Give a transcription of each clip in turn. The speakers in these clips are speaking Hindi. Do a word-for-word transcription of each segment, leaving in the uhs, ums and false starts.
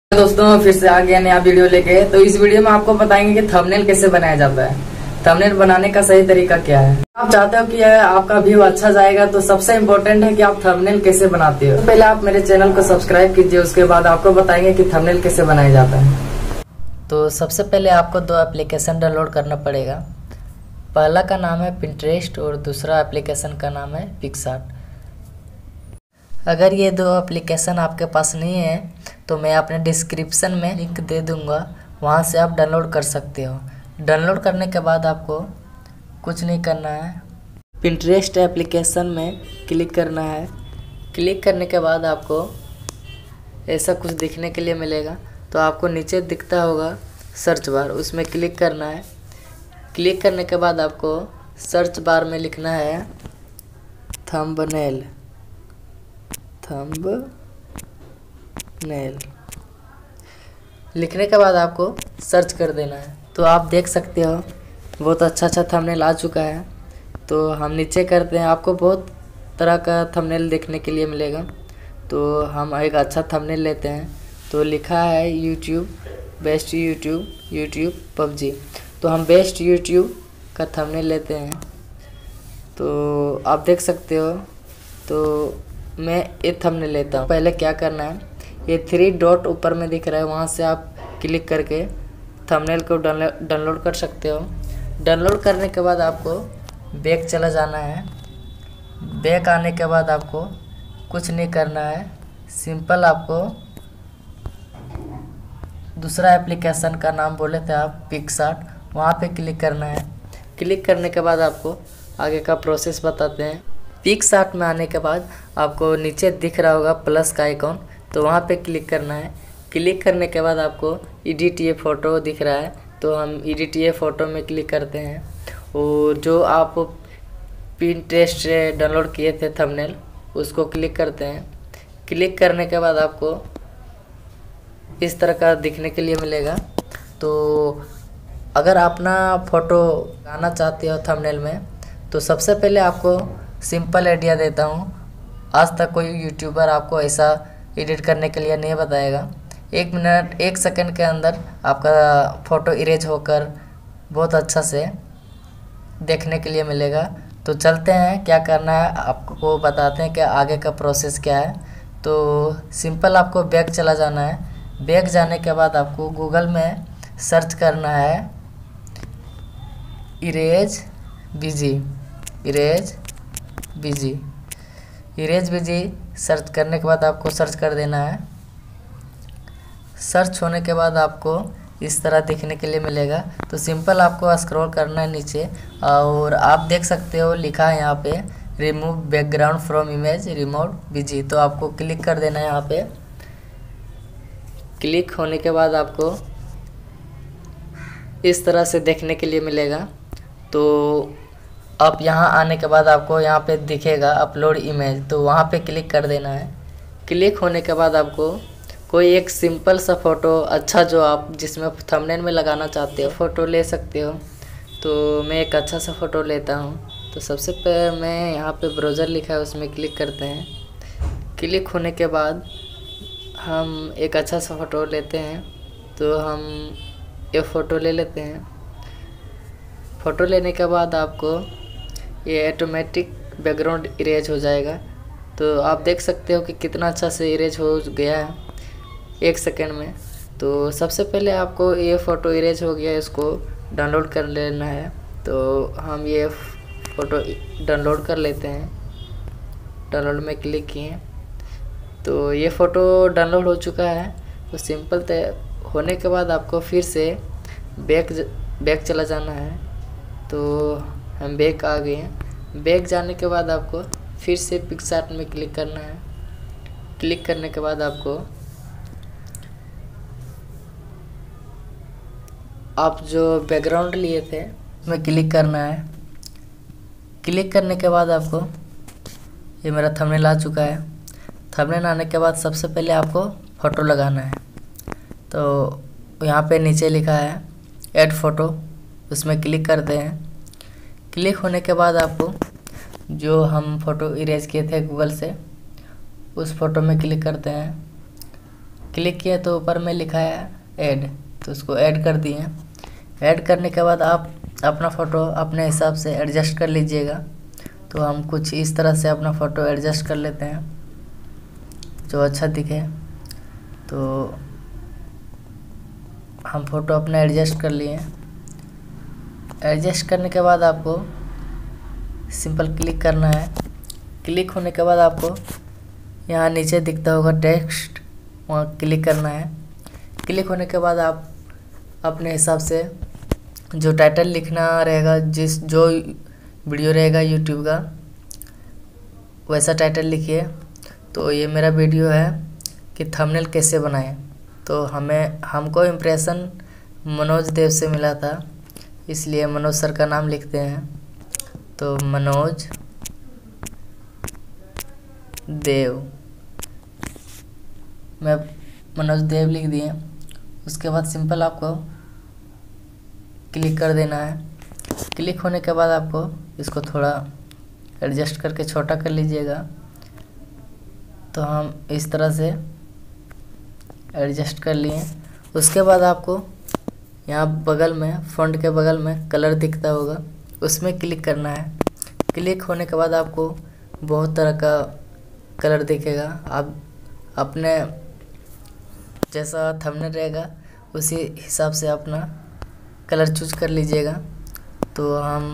दोस्तों फिर से आ गया नया वीडियो लेके। तो इस वीडियो में आपको बताएंगे कि थंबनेल कैसे बनाया जाता है, थंबनेल बनाने का सही तरीका क्या है। आप चाहते हो कि आपका व्यू अच्छा जाएगा तो सबसे इम्पोर्टेंट है कि आप थंबनेल कैसे बनाते हो। तो पहले आप मेरे चैनल को सब्सक्राइब कीजिए, उसके बाद आपको बताएंगे कि थंबनेल कैसे बनाया जाता है। तो सबसे पहले आपको दो एप्लीकेशन डाउनलोड करना पड़ेगा। पहला का नाम है पिंटरेस्ट और दूसरा एप्लीकेशन का नाम है पिक्सआर्ट। अगर ये दो एप्लीकेशन आपके पास नहीं है तो मैं अपने डिस्क्रिप्शन में लिंक दे दूंगा, वहाँ से आप डाउनलोड कर सकते हो। डाउनलोड करने के बाद आपको कुछ नहीं करना है, पिंटरेस्ट एप्लीकेशन में क्लिक करना है। क्लिक करने के बाद आपको ऐसा कुछ दिखने के लिए मिलेगा। तो आपको नीचे दिखता होगा सर्च बार, उसमें क्लिक करना है। क्लिक करने के बाद आपको सर्च बार में लिखना है थंबनेल, थंबनेल लिखने के बाद आपको सर्च कर देना है। तो आप देख सकते हो बहुत अच्छा अच्छा थंबनेल आ चुका है। तो हम नीचे करते हैं, आपको बहुत तरह का थंबनेल देखने के लिए मिलेगा। तो हम एक अच्छा थंबनेल लेते हैं। तो लिखा है YouTube, best YouTube, YouTube PUBG. तो हम बेस्ट यूट्यूब का थंबनेल लेते हैं। तो आप देख सकते हो, तो मैं ये थंबनेल लेता हूँ। पहले क्या करना है, ये थ्री डॉट ऊपर में दिख रहा है, वहाँ से आप क्लिक करके थंबनेल को डाउनलोड कर सकते हो। डाउनलोड करने के बाद आपको बैक चला जाना है। बैक आने के बाद आपको कुछ नहीं करना है, सिंपल आपको दूसरा एप्लीकेशन का नाम बोले थे आप पिक्सआर्ट, वहाँ पे क्लिक करना है। क्लिक करने के बाद आपको आगे का प्रोसेस बताते हैं। पिक्सआर्ट में आने के बाद आपको नीचे दिख रहा होगा प्लस का आइकॉन, तो वहाँ पे क्लिक करना है। क्लिक करने के बाद आपको एडिट ये फ़ोटो दिख रहा है, तो हम एडिट ये फ़ोटो में क्लिक करते हैं। और जो आप पिंटरेस्ट से डाउनलोड किए थे थंबनेल, उसको क्लिक करते हैं। क्लिक करने के बाद आपको इस तरह का दिखने के लिए मिलेगा। तो अगर अपना फ़ोटो लगाना चाहते हो थंबनेल में, तो सबसे पहले आपको सिंपल आइडिया देता हूँ। आज तक कोई यूट्यूबर आपको ऐसा एडिट करने के लिए नहीं बताएगा। एक मिनट एक सेकंड के अंदर आपका फ़ोटो इरेज होकर बहुत अच्छा से देखने के लिए मिलेगा। तो चलते हैं, क्या करना है आपको बताते हैं कि आगे का प्रोसेस क्या है। तो सिंपल आपको बैक चला जाना है। बैक जाने के बाद आपको गूगल में सर्च करना है erase BG, erase BG, erase BG search करने के बाद आपको सर्च कर देना है। सर्च होने के बाद आपको इस तरह दिखने के लिए मिलेगा। तो सिंपल आपको स्क्रॉल करना है नीचे, और आप देख सकते हो लिखा है यहाँ पे remove background from image, remove BG. तो आपको क्लिक कर देना है यहाँ पे। क्लिक होने के बाद आपको इस तरह से देखने के लिए मिलेगा। तो अब यहाँ आने के बाद आपको यहाँ पे दिखेगा अपलोड इमेज, तो वहाँ पे क्लिक कर देना है। क्लिक होने के बाद आपको कोई एक सिंपल सा फ़ोटो अच्छा जो आप जिसमें थंबनेल में लगाना चाहते हो फ़ोटो ले सकते हो। तो मैं एक अच्छा सा फ़ोटो लेता हूँ। तो सबसे पहले मैं यहाँ पे ब्राउज़र लिखा है उसमें क्लिक करते हैं। क्लिक होने के बाद हम एक अच्छा सा फ़ोटो लेते हैं। तो हम ये फ़ोटो ले लेते हैं। फ़ोटो लेने के बाद आपको ये ऑटोमेटिक बैकग्राउंड इरेज हो जाएगा। तो आप देख सकते हो कि कितना अच्छा से इरेज हो गया है एक सेकेंड में। तो सबसे पहले आपको ये फ़ोटो इरेज हो गया, इसको डाउनलोड कर लेना है। तो हम ये फ़ोटो डाउनलोड कर लेते हैं। डाउनलोड में क्लिक किए तो ये फ़ोटो डाउनलोड हो चुका है। तो सिंपल तय होने के बाद आपको फिर से बैक बैक चला जाना है। तो हम बैक आ गए हैं। बैक जाने के बाद आपको फिर से पिक्सआर्ट में क्लिक करना है। क्लिक करने के बाद आपको आप जो बैकग्राउंड लिए थे उसमें क्लिक करना है। क्लिक करने के बाद आपको ये मेरा थंबनेल आ चुका है। थंबनेल आने के बाद सबसे पहले आपको फ़ोटो लगाना है। तो यहाँ पे नीचे लिखा है ऐड फ़ोटो, उसमें क्लिक करते हैं। क्लिक होने के बाद आपको जो हम फ़ोटो इरेज किए थे गूगल से, उस फ़ोटो में क्लिक करते हैं। क्लिक किए तो ऊपर में लिखा है ऐड, तो उसको ऐड कर दिए। ऐड करने के बाद आप अपना फ़ोटो अपने हिसाब से एडजस्ट कर लीजिएगा। तो हम कुछ इस तरह से अपना फ़ोटो एडजस्ट कर लेते हैं जो अच्छा दिखे। तो हम फ़ोटो अपना एडजस्ट कर लिए। एडजस्ट करने के बाद आपको सिंपल क्लिक करना है। क्लिक होने के बाद आपको यहाँ नीचे दिखता होगा टेक्स्ट, वहाँ क्लिक करना है। क्लिक होने के बाद आप अपने हिसाब से जो टाइटल लिखना रहेगा, जिस जो वीडियो रहेगा यूट्यूब का, वैसा टाइटल लिखिए। तो ये मेरा वीडियो है कि थंबनेल कैसे बनाएं। तो हमें हमको इम्प्रेशन मनोज देव से मिला था, इसलिए मनोज सर का नाम लिखते हैं। तो मनोज देव, मैं मनोज देव लिख दिए। उसके बाद सिंपल आपको क्लिक कर देना है। क्लिक होने के बाद आपको इसको थोड़ा एडजस्ट करके छोटा कर लीजिएगा। तो हम इस तरह से एडजस्ट कर लिए। उसके बाद आपको यहाँ बगल में फ़ॉन्ट के बगल में कलर दिखता होगा, उसमें क्लिक करना है। क्लिक होने के बाद आपको बहुत तरह का कलर दिखेगा। आप अपने जैसा थंबनेल रहेगा उसी हिसाब से अपना कलर चूज कर लीजिएगा। तो हम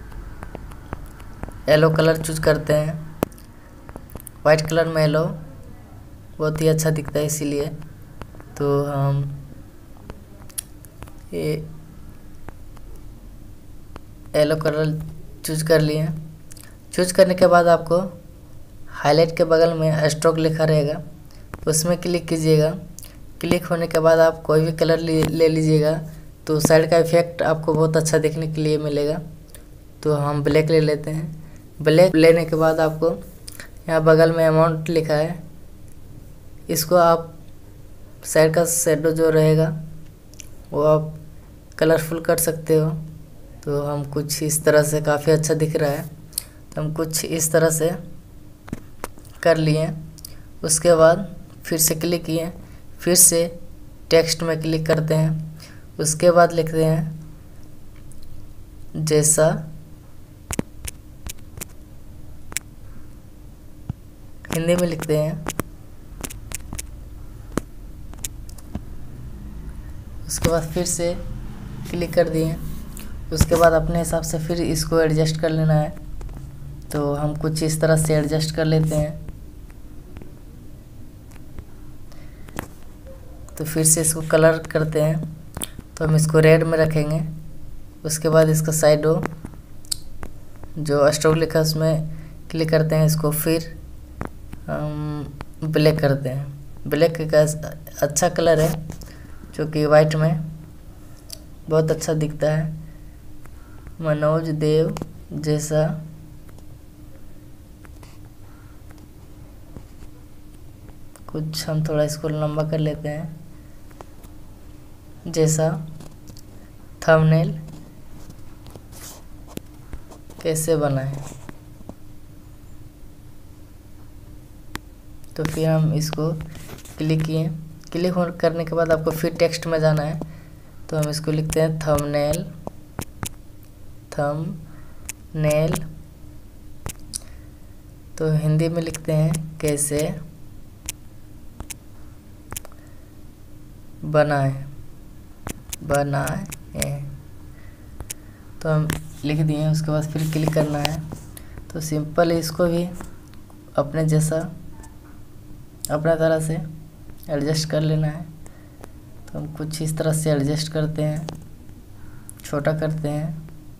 येलो कलर चूज करते हैं। वाइट कलर में येलो बहुत ही अच्छा दिखता है, इसीलिए तो हम ये येलो कलर चूज कर लिए। चूज करने के बाद आपको हाईलाइट के बगल में स्ट्रोक लिखा रहेगा, उसमें क्लिक कीजिएगा। क्लिक होने के बाद आप कोई भी कलर ले लीजिएगा, तो साइड का इफेक्ट आपको बहुत अच्छा देखने के लिए मिलेगा। तो हम ब्लैक ले लेते हैं। ब्लैक लेने के बाद आपको यहाँ बगल में अमाउंट लिखा है, इसको आप साइड का शेडो जो रहेगा वो आप कलरफुल कर सकते हो। तो हम कुछ इस तरह से, काफ़ी अच्छा दिख रहा है, तो हम कुछ इस तरह से कर लिए। उसके बाद फिर से क्लिक किए, फिर से टेक्स्ट में क्लिक करते हैं। उसके बाद लिखते हैं जैसा हिंदी में लिखते हैं। उसके बाद फिर से क्लिक कर दिए। उसके बाद अपने हिसाब से फिर इसको एडजस्ट कर लेना है। तो हम कुछ इस तरह से एडजस्ट कर लेते हैं। तो फिर से इसको कलर करते हैं, तो हम इसको रेड में रखेंगे। उसके बाद इसका साइडो जो स्ट्रोक लिखा है उसमें क्लिक करते हैं। इसको फिर हम ब्लैक करते हैं। ब्लैक का अच्छा कलर है, जो कि वाइट में बहुत अच्छा दिखता है। मनोज देव जैसा कुछ हम थोड़ा इसको लंबा कर लेते हैं, जैसा थंबनेल कैसे बनाएं। तो फिर हम इसको क्लिक किए। क्लिक करने के बाद आपको फिर टेक्स्ट में जाना है। तो हम इसको लिखते हैं थंबनेल, थंबनेल तो हिंदी में लिखते हैं कैसे बनाए बनाए तो हम लिख दिए। उसके बाद फिर क्लिक करना है। तो सिंपल इसको भी अपने जैसा अपना तरह से एडजस्ट कर लेना है। तो हम कुछ इस तरह से एडजस्ट करते हैं, छोटा करते हैं।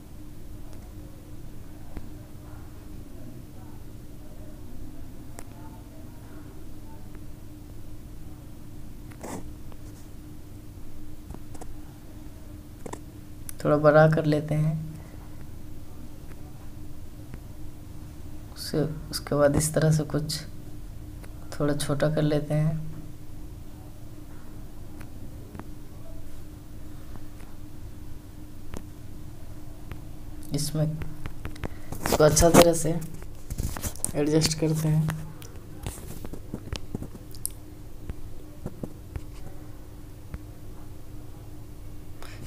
थोड़ा बड़ा कर लेते हैं। उससे उसके बाद इस तरह से कुछ थोड़ा छोटा कर लेते हैं। इसमें इसको अच्छा तरह से एडजस्ट करते हैं।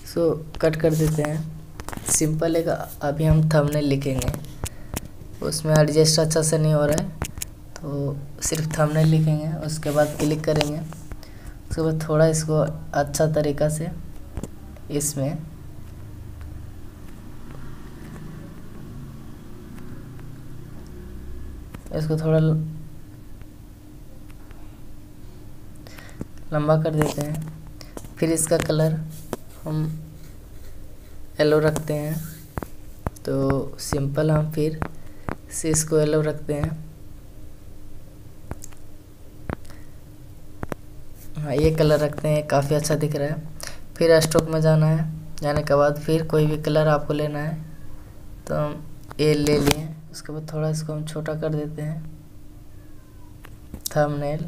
सो कट कर देते हैं। सिंपल एक अभी हम थंबनेल लिखेंगे, उसमें एडजस्ट अच्छा से नहीं हो रहा है तो सिर्फ थंबनेल लिखेंगे। उसके बाद क्लिक करेंगे, उसके बाद थोड़ा इसको अच्छा तरीक़ा से इसमें इसको थोड़ा लंबा कर देते हैं। फिर इसका कलर हम येलो रखते हैं, तो सिंपल हम फिर से इसको येलो रखते हैं। हाँ, ये कलर रखते हैं, काफ़ी अच्छा दिख रहा है। फिर स्ट्रोक में जाना है, जाने के बाद फिर कोई भी कलर आपको लेना है तो हम ये ले लिए। उसके बाद थोड़ा इसको हम छोटा कर देते हैं। थंबनेल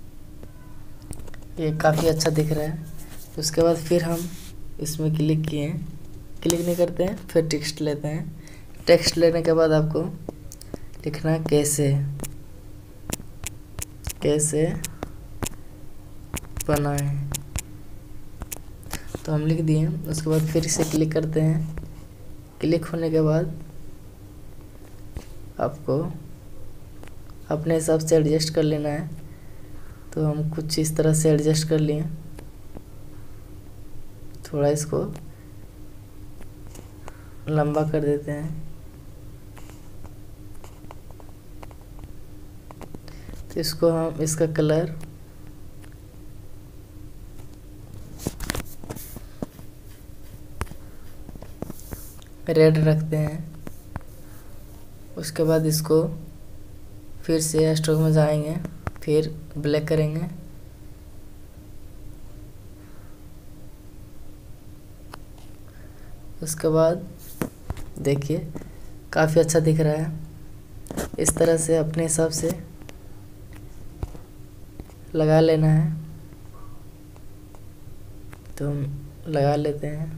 ये काफ़ी अच्छा दिख रहा है। उसके बाद फिर हम इसमें क्लिक किए, क्लिक नहीं करते हैं, फिर टेक्स्ट लेते हैं। टेक्स्ट लेने के बाद आपको लिखना है कैसे कैसे बनाएं, तो हम लिख दिए। उसके बाद फिर इसे क्लिक करते हैं। क्लिक होने के बाद आपको अपने हिसाब से एडजस्ट कर लेना है, तो हम कुछ इस तरह से एडजस्ट कर लिए। थोड़ा इसको लंबा कर देते हैं, तो इसको हम इसका कलर रेड रखते हैं। उसके बाद इसको फिर से स्ट्रोक में जाएंगे, फिर ब्लैक करेंगे। उसके बाद देखिए काफ़ी अच्छा दिख रहा है। इस तरह से अपने हिसाब से लगा लेना है, तो हम लगा लेते हैं।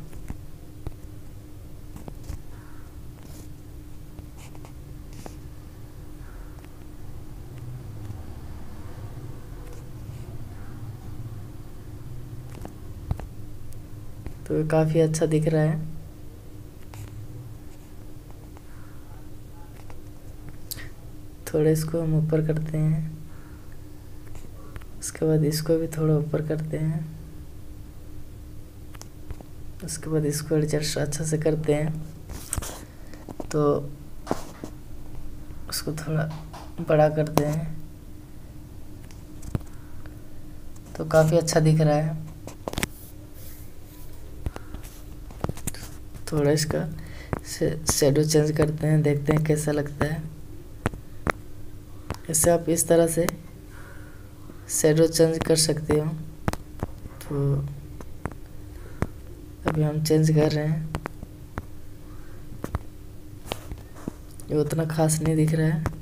तो ये काफ़ी अच्छा दिख रहा है। थोड़ा इसको हम ऊपर करते हैं, उसके बाद इसको भी थोड़ा ऊपर करते हैं, उसके बाद इसको एडजस्ट अच्छा से करते हैं, तो उसको थोड़ा बड़ा करते हैं, तो काफ़ी अच्छा दिख रहा है। थोड़ा इसका शेडो चेंज करते हैं, देखते हैं कैसा लगता है। इससे आप इस तरह से शेडो चेंज कर सकते हो। तो अभी हम चेंज कर रहे हैं, ये उतना खास नहीं दिख रहा है।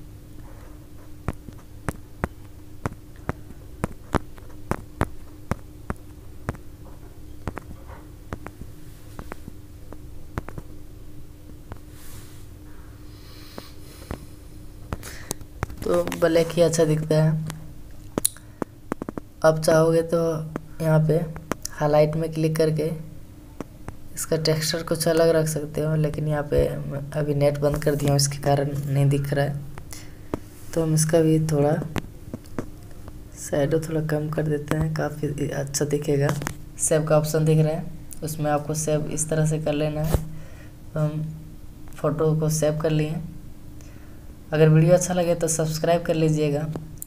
तो ब्लैक ही अच्छा दिखता है। आप चाहोगे तो यहाँ पे हाईलाइट में क्लिक करके इसका टेक्सचर कुछ अलग रख सकते हो, लेकिन यहाँ पे अभी नेट बंद कर दिया हूँ, इसके कारण नहीं दिख रहा है। तो हम इसका भी थोड़ा शैडो थोड़ा कम कर देते हैं, काफ़ी अच्छा दिखेगा। सेव का ऑप्शन दिख रहा है, उसमें आपको सेव इस तरह से कर लेना है। तो हम फ़ोटो को सेव कर लिए। अगर वीडियो अच्छा लगे तो सब्सक्राइब कर लीजिएगा।